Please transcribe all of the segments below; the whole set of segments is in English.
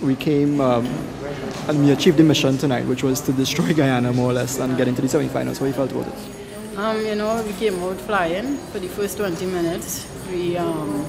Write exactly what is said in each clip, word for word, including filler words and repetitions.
we came um, and we achieved the mission tonight, which was to destroy Guyana more or less and get into the semi-finals. How you felt about it? Um, you know, we came out flying for the first twenty minutes. We um,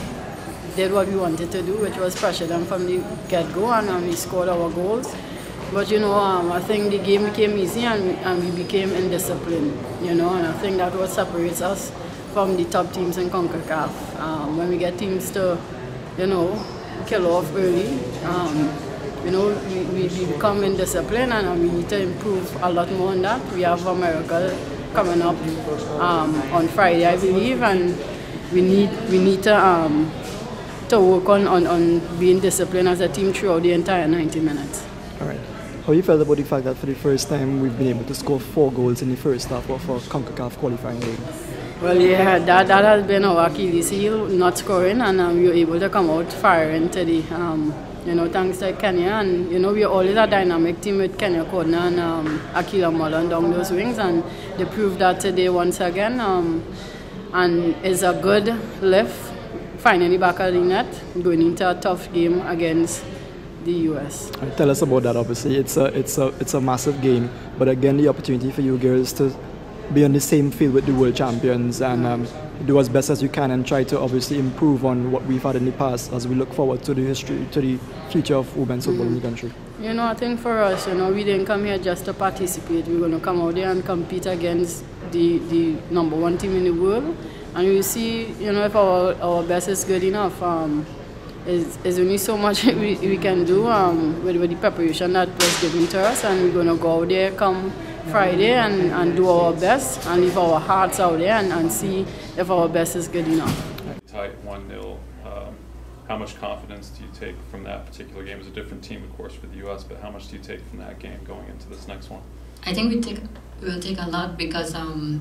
did what we wanted to do, which was pressure them from the get-go, and um, we scored our goals. But you know, um, I think the game became easy, and we, and we became indisciplined. You know, and I think that what separates us from the top teams in CONCACAF. Um, when we get teams to, you know, kill off early, um, you know, we, we, we become indisciplined, and um, we need to improve a lot more on that. We have America coming up um, on Friday, I believe, and we need we need to um, to work on, on, on being disciplined as a team throughout the entire ninety minutes. All right. How you felt about the fact that for the first time we've been able to score four goals in the first half of our CONCACAF qualifying game? Well, yeah, that, that has been our Achilles heel, not scoring, and um, we were able to come out firing today. Um, you know, thanks to Kenya, and you know, we're always a dynamic team with Kenya, Cordner and um, Akila Mollon down those wings, and they proved that today once again. Um, and it's a good lift, finally back at the net, going into a tough game against the U S. Right, tell us about that. Obviously, it's a it's a it's a massive game, but again, the opportunity for you girls to be on the same field with the world champions and um, do as best as you can and try to obviously improve on what we've had in the past as we look forward to the history, to the future of women's football mm. in the country. You know, I think for us, you know, we didn't come here just to participate. We're going to come out there and compete against the the number one team in the world, and we see, you know, if our our best is good enough. Um, There's, there's only so much we, we can do um, with, with the preparation that was given to us, and we're going to go out there come Friday and, and do our best and leave our hearts out there and, and see if our best is good enough. Tight one nil. Um, how much confidence do you take from that particular game? It's a different team, of course, for the U S, but how much do you take from that game going into this next one? I think we take we will take a lot because um,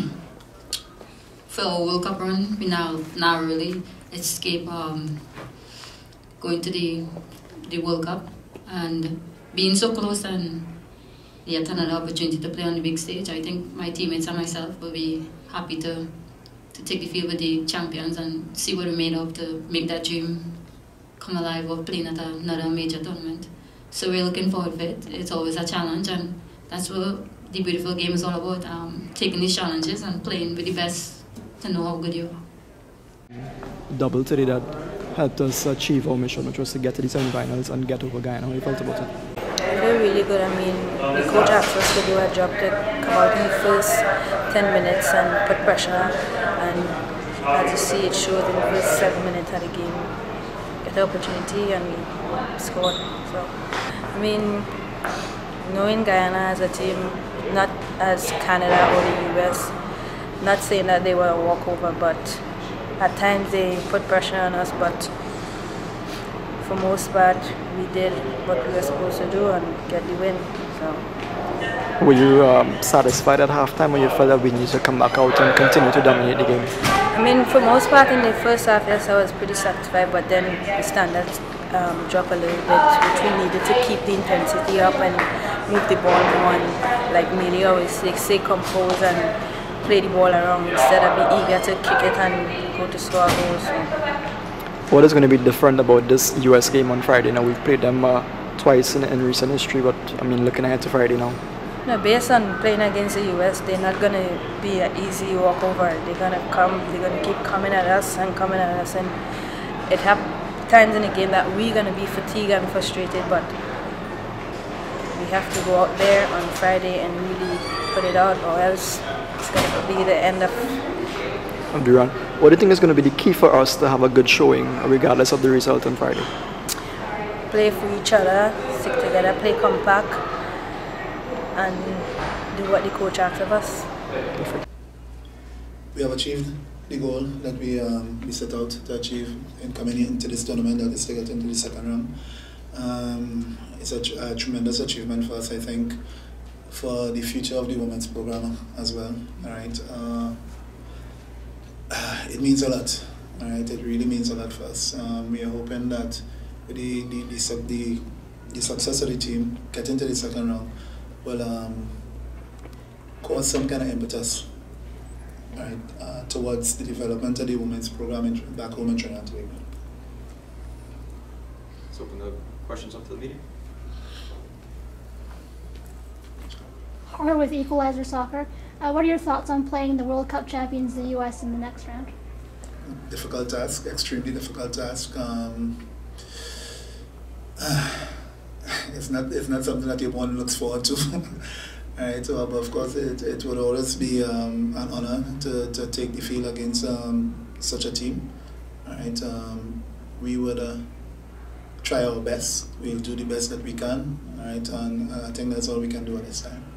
for our World Cup run, we now now really escape. Um, going to the the World Cup and being so close and yet another opportunity to play on the big stage. I think my teammates and myself will be happy to to take the field with the champions and see what we're made of to make that dream come alive of playing at another major tournament. So we're looking forward to it. It's always a challenge, and that's what the beautiful game is all about, um, taking these challenges and playing with the best to know how good you are. Double today that helped us achieve our mission, which was to get to the semi-finals and get over Guyana. How you felt about it? I feel really good. I mean, the coach asked us to do a job to come out in the first ten minutes and put pressure. And as you see, it showed in the first seven minutes of the game. Get the opportunity and we scored. So, I mean, knowing Guyana as a team, not as Canada or the U S, not saying that they were a walkover, but at times they put pressure on us, but for most part we did what we were supposed to do and get the win. So. Were you um, satisfied at halftime, or you felt that we needed to come back out and continue to dominate the game? I mean, for most part in the first half, yes, I was pretty satisfied, but then the standards um, dropped a little bit, which we needed to keep the intensity up and move the ball more, and like Millie always say, stay composed and play the ball around instead of be eager to kick it and go to score goals. So. What is going to be different about this U S game on Friday? Now we've played them uh, twice in, in recent history, but I mean, looking ahead to Friday now. No, based on playing against the U S, they're not going to be an easy walkover. They're going to come, they're going to keep coming at us and coming at us, and it happens times in the game that we're going to be fatigued and frustrated, but we have to go out there on Friday and really put it out, or else it's going to be the end of of the run. What do you think is going to be the key for us to have a good showing, regardless of the result on Friday? Play for each other, stick together, play compact, and do what the coach asks of us. Perfect. We have achieved the goal that we um, we set out to achieve in coming into this tournament, that is to get into the second round. Um, it's a, tr a tremendous achievement for us, I think, for the future of the women's program as well. All right, uh, it means a lot. All right, it really means a lot for us. Um, we are hoping that with the the, the the the success of the team getting to the second round will um, cause some kind of impetus, right, uh, towards the development of the women's program in, back home in Trinidad and Tobago. Let's open the questions up to the media? Or with Equalizer Soccer, uh, what are your thoughts on playing the World Cup champions, the U S, in the next round? Difficult task, extremely difficult task. Um, uh, it's not it's not something that everyone looks forward to. Right, so, but of course it, it would always be um, an honor to, to take the field against um, such a team. Right, um, we would uh, try our best. We'll do the best that we can. Right, and uh, I think that's all we can do at this time.